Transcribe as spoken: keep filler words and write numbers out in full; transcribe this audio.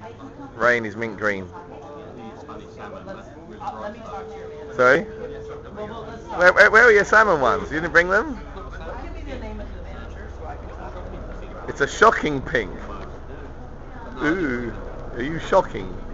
Rain is mint green. These honey salmon with rice. Sorry? Where, where, where are your salmon ones? You didn't bring them? It's a shocking pink. Ooh, are you shocking?